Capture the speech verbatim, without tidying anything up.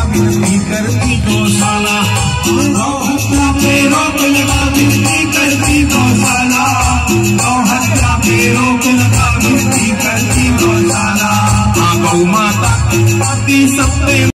विनती करती गौशाला, गौ हत्या पे रोक लगा विनती करती गौशाला, गौ हत्या पे रोक लगा विनती करती गौशाला। हाँ गौ माता सब पे